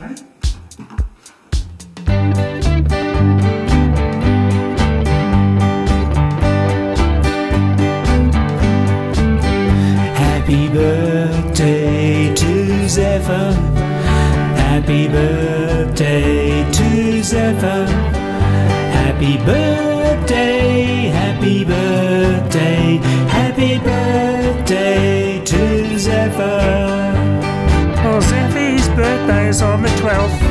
Happy birthday to Zephyr. Happy birthday to Zephyr. Happy birthday, happy birthday, happy birthday to Zephyr. Oh, Zephyr's birthday is on the 12th.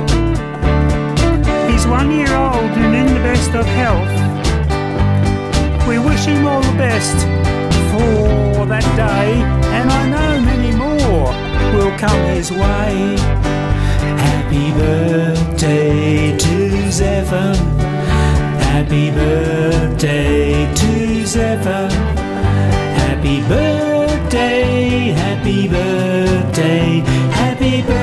He's 1 year old and in the best of health. We wish him all the best for that day, and I know many more will come his way. Happy birthday to Zephyr. Happy birthday to Zephyr. Happy birthday, happy birthday, happy birthday.